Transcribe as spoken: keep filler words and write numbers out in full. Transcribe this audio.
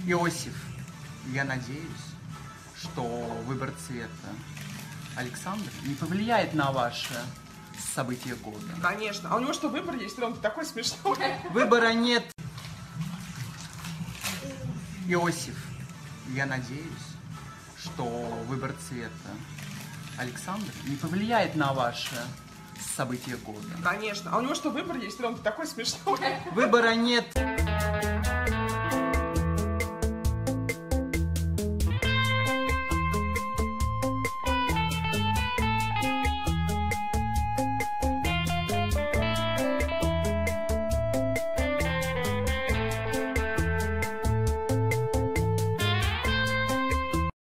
Иосиф, я надеюсь, что выбор цвета Александр не повлияет на ваше событие года. Конечно. А у него что, выбор есть? Он такой смешной. Выбора нет. Иосиф, я надеюсь, что выбор цвета Александр не повлияет на ваше событие года. Конечно. А у него что, выбор есть? Он такой смешной. Выбора нет.